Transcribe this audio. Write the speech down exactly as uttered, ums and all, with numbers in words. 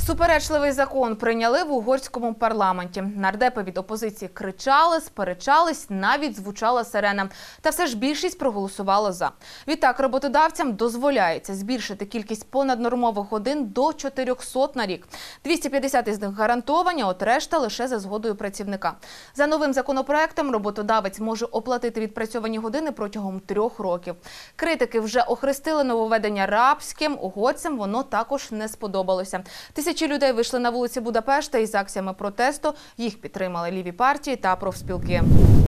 Суперечливий закон прийняли в угорському парламенті. Нардепи від опозиції кричали, сперечались, навіть звучала сирена. Та все ж більшість проголосувала за. Відтак роботодавцям дозволяється збільшити кількість понаднормових годин до чотирьохсот на рік. двісті п'ятдесят із них гарантовані, от решта лише за згодою працівника. За новим законопроектом роботодавець може оплатити відпрацьовані години протягом трьох років. Критики вже охрестили нововведення рабським, угорцям воно також не сподобалося. Тисячі людей вийшли на вулиці Будапешта із акціями протесту. Їх підтримали ліві партії та профспілки.